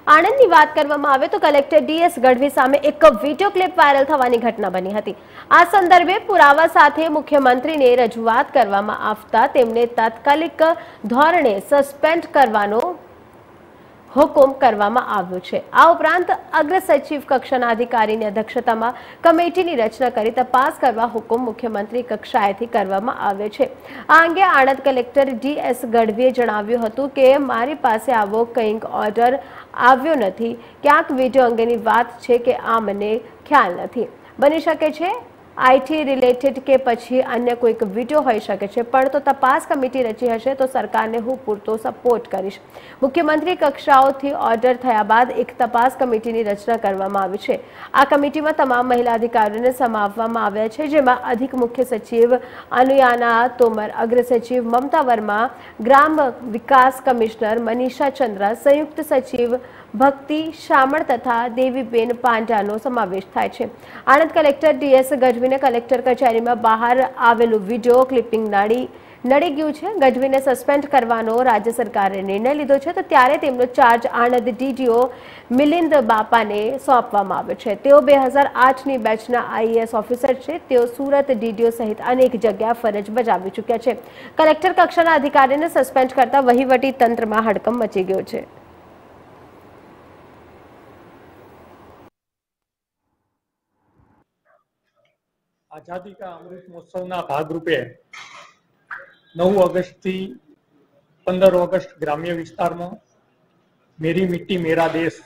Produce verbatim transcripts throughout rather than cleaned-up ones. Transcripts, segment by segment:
આણંદની વાત કરવામાં આવે તો કલેક્ટર ડીએસ ગઢવી સામે એક વિડીયો ક્લિપ વાયરલ થવાની ઘટના બની હતી। આ સંદર્ભે પુરાવા સાથે મુખ્યમંત્રીને રજૂઆત કરવામાં આવતા તેમને તાત્કાલિક ધોરણે સસ્પેન્ડ કરવાનો હુકમ કરવામાં આવ્યો છે। આ ઉપરાંત અગ્ર સચિવ કક્ષાના અધિકારીની અધ્યક્ષતામાં કમિટીની રચના કરી તપાસ કરવા હુકમ મુખ્યમંત્રી કક્ષાએથી કરવામાં આવ્યો છે। આ અંગે આણંદ કલેક્ટર ડીએસ ગઢવીએ જણાવ્યું હતું કે મારી પાસે આવો કંઈક ઓર્ડર આવ્યો નથી, ક્યાંક વિડીયો અંગેની વાત છે કે આ મને ખ્યાલ નથી। બની શકે છે આઈટી રિલેટેડ કે પછી અન્ય કોઈક વિડીયો હોઈ શકે છે, પણ તો તપાસ કમિટી રચી હશે તો સરકારને હું પૂરતો સપોર્ટ કરીશ। મુખ્યમંત્રી કક્ષાઓથી ઓર્ડર થયા બાદ એક તપાસ કમિટીની રચના કરવામાં આવી છે। આ કમિટીમાં તમામ મહિલા અધિકારીઓને સમાવવામાં આવ્યા છે, જેમાં અધિક મુખ્ય સચિવ અનુયાના તોમર, અગ્ર સચિવ મમતા વર્મા, ગ્રામ વિકાસ કમિશનર મનીષા ચંદ્રા, સંયુક્ત સચિવ ભક્તિ શામળ તથા દેવીબેન પાંડાનો સમાવેશ થાય છે। આણંદ કલેક્ટર ડીએસ ગઢવીને કલેક્ટર કચેરીમાં બહાર આવેલું વિડીયો ક્લિપિંગ નડી નડી ગયું છે। ગઢવીને સસ્પેન્ડ કરવાનો રાજ્ય સરકારે નિર્ણય લીધો છે, તો ત્યારે તેમનો ચાર્જ આણંદ ડીડીઓ મિલિંદ બાપાને સોંપવામાં આવ્યો છે। તેઓ બે હજાર આઠની બેચના આઈએએસ ઓફિસર છે। તેઓ સુરત ડીડીઓ સહિત અનેક જગ્યા ફરજ બજાવી ચૂક્યા છે। કલેક્ટર કક્ષાના અધિકારીને સસ્પેન્ડ કરતા વહીવટી તંત્રમાં હડકંપ મચી ગયો છે। आजादी का अमृत महोत्सव भागरूपे नौ ऑगस्ट थी पंदर ऑगस्ट ग्राम्य विस्तार में मेरी मिट्टी मेरा देश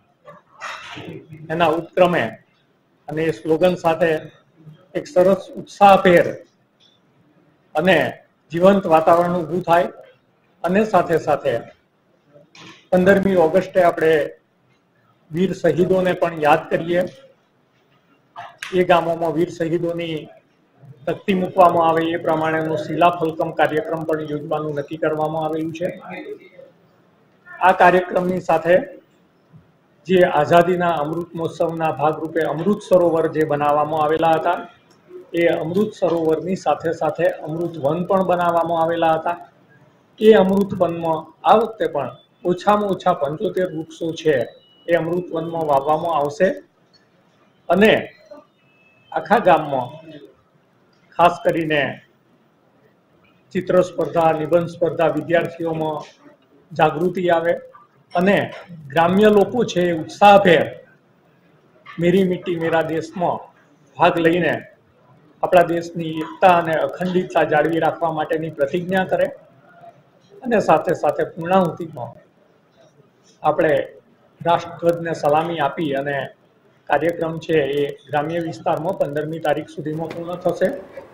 एना उपक्रमे अने स्लोगन साथे एक सरस उत्साहभेर अने जीवंत वातावरण ऊभुं थाय अने साथे साथे पंदरमी ऑगस्टे आपणे वीर शहीदोने पण याद करीए। ये गामों में वीर शहीदोनी तकती मूकवामां आवे ए प्रमाणेनो शिलाफलकम कार्यक्रम पण योजवानुं नक्की करवामां आवेलुं छे। आ कार्यक्रमनी साथे जे आजादीना अमृत महोत्सवना भागरूपे अमृत सरोवर जे बनाववामां आवेला हता ए अमृत सरोवरनी साथे साथे अमृत वन पण बनाववामां आवेला हता। ए अमृत वनमां आ वखते पण ओछामां ओछा पंचोतेर वृक्षो छे ए अमृत वनमां वाववामां आवशे अने आखा गाम में खास करीने चित्र स्पर्धा, निबंध स्पर्धा विद्यार्थीओं में जागृति आवे अने ग्राम्य लोको छे उत्साहभेर मेरी मिट्टी मेरा देश में भाग लईने आपणा देशनी एकता अने अखंडितता जाळवी राखवा माटेनी प्रतिज्ञा करे अने साथे साथे पूर्णाहुतिमां आपणे राष्ट्रध्वजने सलामी आपी अने कार्यक्रम है ये ग्राम्य विस्तार में पंदरमी तारीख सुधी में पूर्ण थशे।